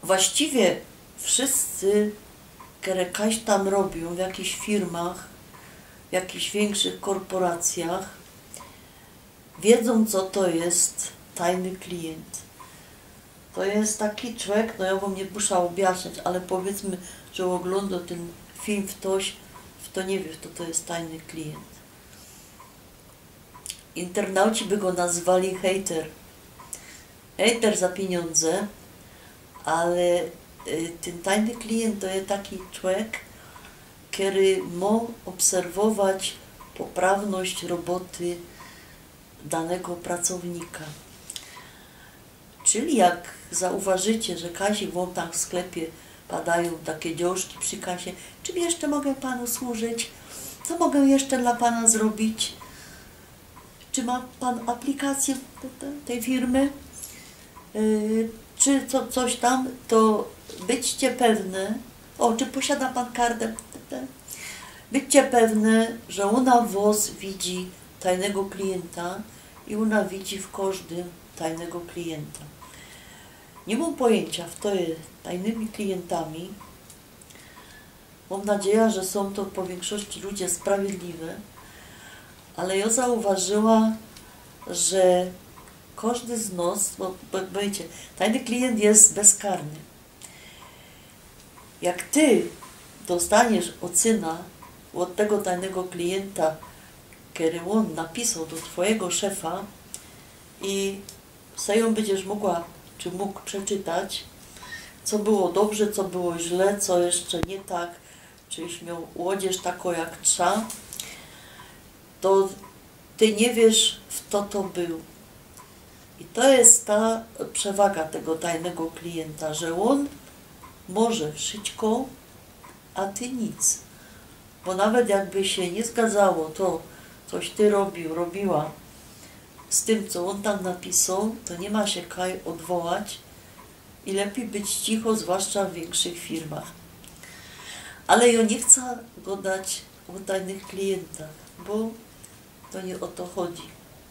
Właściwie wszyscy, które kaś tam robią w jakichś firmach, w jakichś większych korporacjach, wiedzą, co to jest tajny klient. To jest taki człowiek, no ja wam nie muszę objaśniać, ale powiedzmy, że ogląda ten film ktoś, kto nie wie, kto to jest tajny klient. Internauci by go nazwali hejter. Hejter za pieniądze, ale ten tajny klient to jest taki człowiek, który może obserwować poprawność roboty danego pracownika. Czyli jak zauważycie, że Kasi wam tam w sklepie padają takie dziołżki przy kasie, czym jeszcze mogę Panu służyć? Co mogę jeszcze dla Pana zrobić? Czy ma Pan aplikację tej firmy? Czy coś tam? To bądźcie pewne, czy posiada Pan kartę? Bądźcie pewne, że ona was widzi tajnego klienta i ona widzi w każdym tajnego klienta. Nie mam pojęcia, kto jest tajnymi klientami. Mam nadzieję, że są to po większości ludzie sprawiedliwe, ale ja zauważyła, że każdy z nas, bo wiecie, tajny klient jest bezkarny. Jak ty dostaniesz ocenę od tego tajnego klienta, który on napisał do twojego szefa i sobie ją będziesz mogła, czy mógł przeczytać, co było dobrze, co było źle, co jeszcze nie tak, czyś miał łodzież taką jak trzeba, to ty nie wiesz, kto to był. I to jest ta przewaga tego tajnego klienta, że on może wszystko, a ty nic. Bo nawet jakby się nie zgadzało to, coś ty robiła z tym, co on tam napisał, to nie ma się kaj odwołać i lepiej być cicho, zwłaszcza w większych firmach. Ale ja nie chcę gadać o tajnych klientach, bo to nie o to chodzi.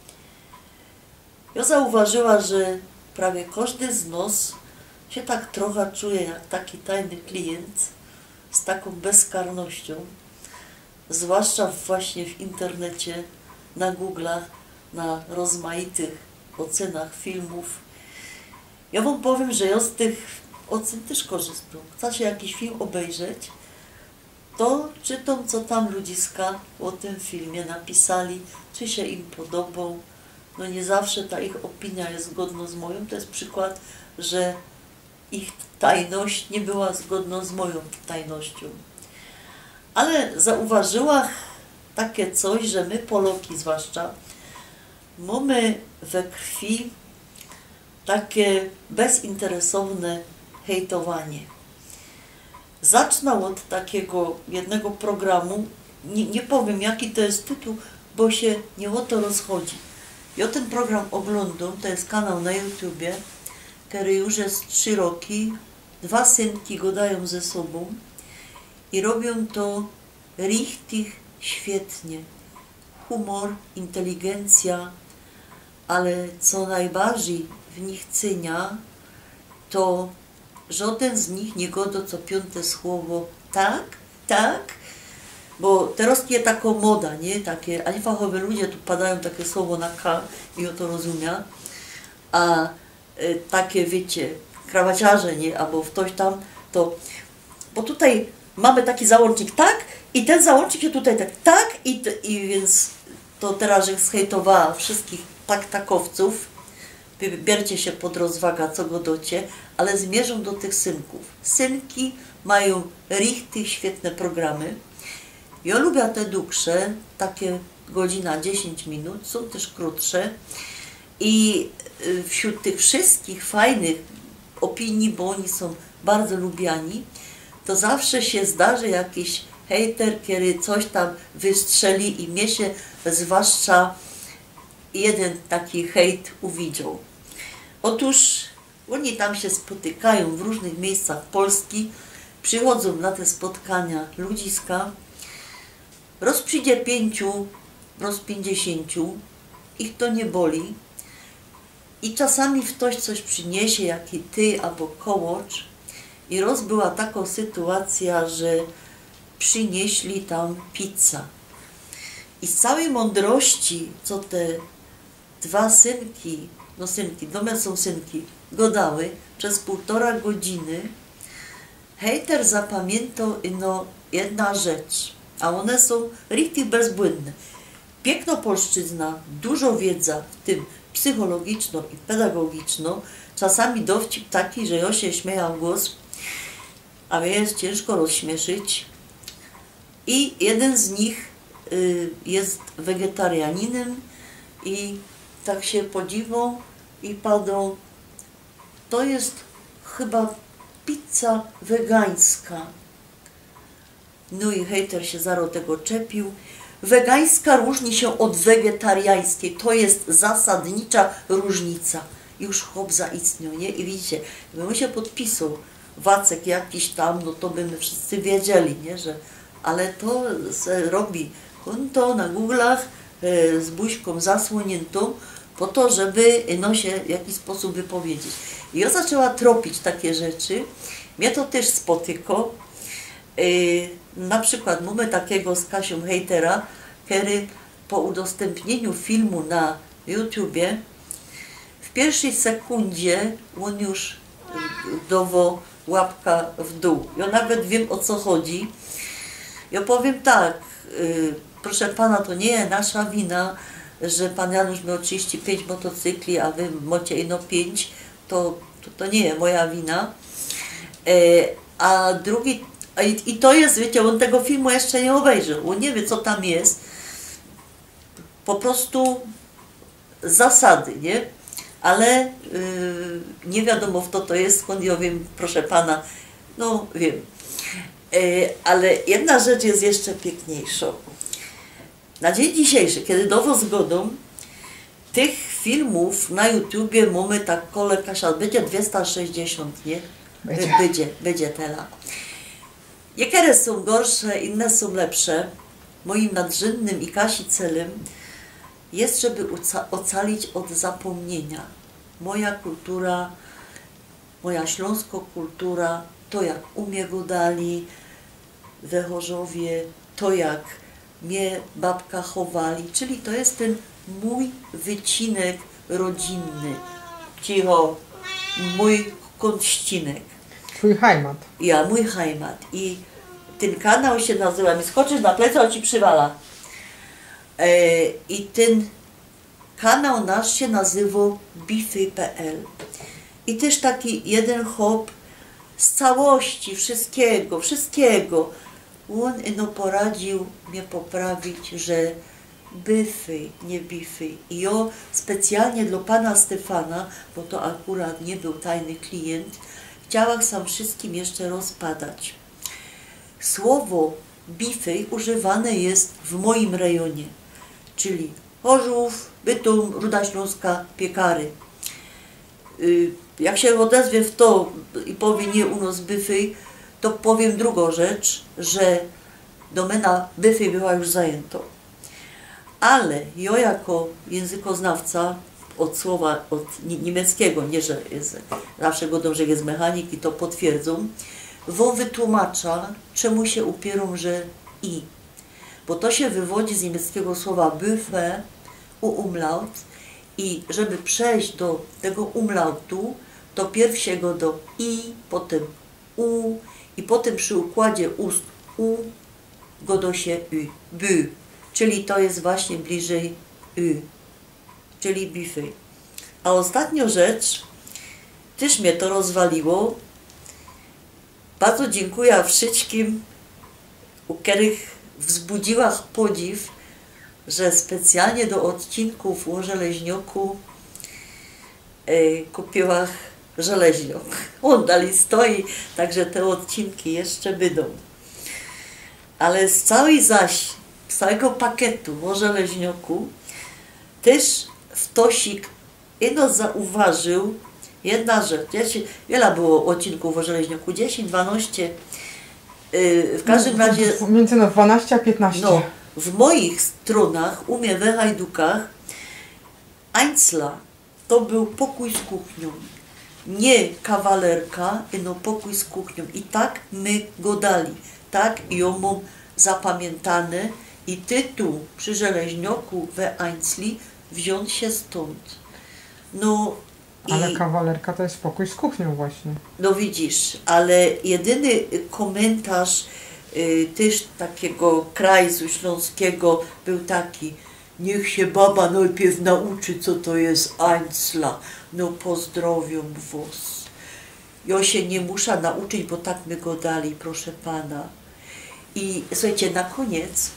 Ja zauważyła, że prawie każdy z nas się tak trochę czuje jak taki tajny klient z taką bezkarnością, zwłaszcza właśnie w internecie, na Google'ach, na rozmaitych ocenach filmów. Ja wam powiem, że ja z tych ocen też korzystam. Chce się jakiś film obejrzeć, to czytam, co tam ludziska o tym filmie napisali, czy się im podobał. No nie zawsze ta ich opinia jest zgodna z moją. To jest przykład, że ich tajność nie była zgodna z moją tajnością. Ale zauważyła takie coś, że my Poloki zwłaszcza mamy we krwi takie bezinteresowne hejtowanie. Zacznę od takiego jednego programu, nie powiem jaki to jest tytuł, bo się nie o to rozchodzi. Ja ten program oglądam, to jest kanał na YouTubie, który już jest 3 roki, 2 synki gadają ze sobą i robią to richtig świetnie. Humor, inteligencja, ale co najbardziej w nich cenia, to żaden z nich nie gada co 5. słowo tak, tak, bo teraz jest taka moda, nie? Takie niefachowe ludzie tu padają takie słowo na K i o to rozumie, a takie wiecie, krawaciarze, nie? Albo ktoś tam, to, bo tutaj mamy taki załącznik tak i ten załącznik się tutaj tak i więc to teraz, że zhejtowała wszystkich takowców, bierzcie się pod rozwagę, co godocie, ale zmierzą do tych synków. Synki mają richtig świetne programy. Ja lubię te dłuższe, takie godzina 10 minut, są też krótsze i wśród tych wszystkich fajnych opinii, bo oni są bardzo lubiani, to zawsze się zdarzy jakiś hejter, który coś tam wystrzeli i mnie się zwłaszcza jeden taki hejt uwidział. Otóż oni tam się spotykają w różnych miejscach Polski, przychodzą na te spotkania ludziska, roz przyjdzie 5, roz 50, ich to nie boli i czasami ktoś coś przyniesie, jaki ty albo kołocz I roz była taka sytuacja, że przynieśli tam pizza. I z całej mądrości, co te dwa synki, no synki, dome są synki, godały przez 1,5 godziny, hejter zapamiętał no jedna rzecz, a one są richtig bezbłędne. Pięknopolszczyzna, dużo wiedza, w tym psychologiczną i pedagogiczną, czasami dowcip taki, że ja się śmiałam głos, a mnie jest ciężko rozśmieszyć. I jeden z nich jest wegetarianinem i tak się podziwą i padą, to jest chyba pizza wegańska. No i hejter się zaraz tego czepił. Wegańska różni się od wegetariańskiej, to jest zasadnicza różnica. Już chłop zaistniał, nie? I widzicie, gdyby się podpisał Wacek jakiś tam, no to by my wszyscy wiedzieli, nie? Że, ale to se robi konto na Google'ach z buźką zasłoniętą po to, żeby no się w jakiś sposób wypowiedzieć. I ja zaczęła tropić takie rzeczy. Mnie to też spotyko. Na przykład mamy takiego z Kasią hejtera, który po udostępnieniu filmu na YouTubie w pierwszej sekundzie on już dowo łapka w dół. Ja nawet wiem, o co chodzi. Ja powiem tak, proszę pana, to nie jest nasza wina, że pan Janusz miał 35 motocykli, a wy macie ino 5, to nie jest moja wina. A drugi, i to jest, wiecie, on tego filmu jeszcze nie obejrzał, on nie wie, co tam jest. Po prostu zasady, nie? Ale nie wiadomo, kto to jest, skąd ja wiem, proszę pana, no wiem. Ale jedna rzecz jest jeszcze piękniejsza. Na dzień dzisiejszy, kiedy dowo zgodą, tych filmów na YouTubie mamy tak kole, Kasia, będzie 260, nie? Będzie tela. Niektóre są gorsze, inne są lepsze. Moim nadrzędnym i Kasi celem jest, żeby ocalić od zapomnienia. Moja kultura, moja śląsko-kultura, to jak u mnie go dali we Chorzowie, to jak mnie babka chowali, czyli to jest ten mój wycinek rodzinny. Cicho, mój kąścinek. Twój heimat. Ja, mój heimat. I ten kanał się nazywa, mi skoczysz na plecy, on ci przywala. I ten kanał nasz się nazywał bify.pl. I też taki jeden chłop z całości, wszystkiego, on no poradził mnie poprawić, że byfy, nie bify. I ja specjalnie dla pana Stefana, bo to akurat nie był tajny klient, chciałam sam wszystkim jeszcze rozpadać. Słowo bify używane jest w moim rejonie, czyli Chorzów, Bytom, Ruda Śląska, Piekary. Jak się odezwie w to i powie nie u nas byfy, to powiem drugą rzecz, że domena byfy była już zajęta. Ale ja jako językoznawca od słowa, od niemieckiego, nie że jest, zawsze godą, że jest mechanik i to potwierdzą, wam wytłumacza, czemu się upierą, że i. Bo to się wywodzi z niemieckiego słowa Büffe, umlaut, i żeby przejść do tego umlautu, to pierw się go do i, potem u, i potem przy układzie ust u godo się by, czyli to jest właśnie bliżej czyli bify. A ostatnia rzecz, też mnie to rozwaliło. Bardzo dziękuję wszystkim, u których wzbudziła podziw, że specjalnie do odcinków o żeleźnioku kupiła żeleźniok. On dalej stoi, także te odcinki jeszcze będą. Ale z całego pakietu o żeleźnioku też Wtosik ino zauważył jedna rzecz. Wiele było odcinków o żeleźnioku, 10, 12. W każdym razie... Między 12 a 15. No, w moich stronach, u mnie we Hajdukach, Einzla to był pokój z kuchnią. nie kawalerka, no pokój z kuchnią. I tak my go dali. Tak ją mam zapamiętane i tytuł przy Żeleźnioku we Einzli wziął się stąd. No Ale i, kawalerka to jest pokój z kuchnią właśnie. no widzisz, ale jedyny komentarz też takiego krajzu śląskiego był taki: niech się baba najpierw nauczy, co to jest Einzla. No pozdrowią was. Ja się nie muszę nauczyć, bo tak my go dali, proszę pana. I słuchajcie, na koniec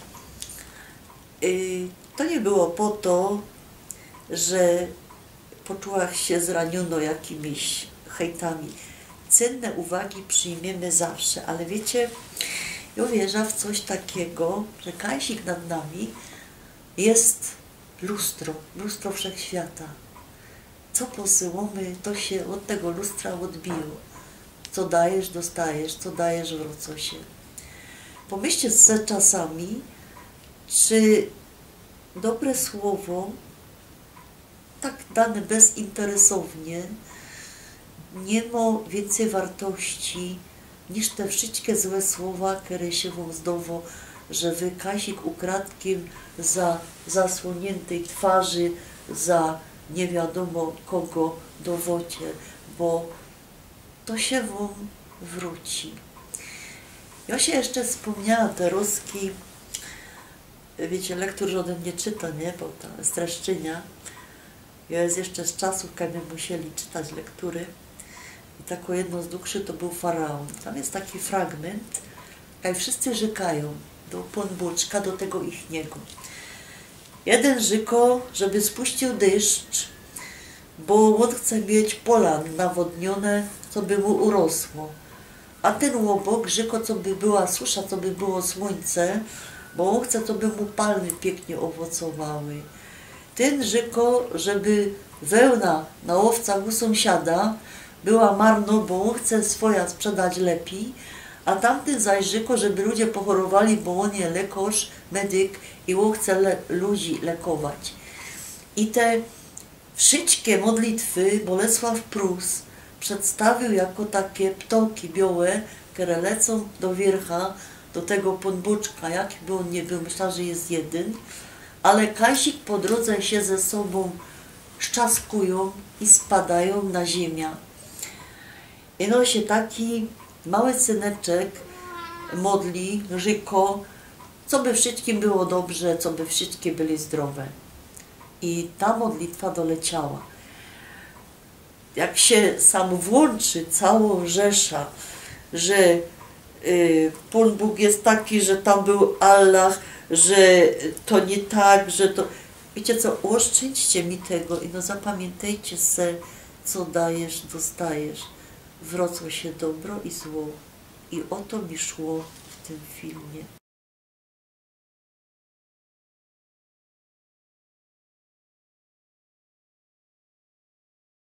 to nie było po to, że poczułam się zraniono jakimiś hejtami. Cenne uwagi przyjmiemy zawsze, ale wiecie, ja wierzę w coś takiego, że Kajsik nad nami jest lustro wszechświata. Co posyłamy, to się od tego lustra odbiło. Co dajesz, dostajesz, co dajesz, wrócą się. Pomyślcie sobie czasami, czy dobre słowo, tak dane bezinteresownie, nie ma więcej wartości niż te wszystkie złe słowa, które się wam zdowo, że wy Kasik ukradkiem za zasłoniętej twarzy, za nie wiadomo kogo dowodzie, bo to się wam wróci. Ja się jeszcze wspomniała te ruski, wiecie, lektur, że ode mnie czyta, nie, bo ta streszczenia. Ja jest jeszcze z czasów, kiedy musieli czytać lektury. I taką jedną z dłuższych to był Faraon. Tam jest taki fragment, jak wszyscy rzekają do Ponbuczka, do tego ichniego. Jeden rzekł, żeby spuścił deszcz, bo on chce mieć pola nawodnione, co by mu urosło. A ten łobok rzekł, co by była susza, co by było słońce, bo on chce, co by mu palmy pięknie owocowały. Ten rzekł, żeby wełna na łowcach u sąsiada była marno, bo on chce swoja sprzedać lepiej, a tamten zaś rzekł, żeby ludzie pochorowali, bo on jest lekarz, medyk i on chce ludzi lekować. I te wszystkie modlitwy Bolesław Prus przedstawił jako takie ptoki białe, które lecą do wiercha, do tego Ponbuczka, jaki by on nie był, myślał, że jest jeden, ale Kasik po drodze się ze sobą szczaskują i spadają na ziemię. I no się taki mały syneczek modli, rzekł, co by wszystkim było dobrze, co by wszystkie byli zdrowe. I ta modlitwa doleciała. Jak się sam włączy całą rzesza, że Pan Bóg jest taki, że tam był Allah, że to nie tak, że to... Wiecie co, oszczędźcie mi tego i no zapamiętajcie se, co dajesz, dostajesz. Wrocło się dobro i zło. I o to mi szło w tym filmie.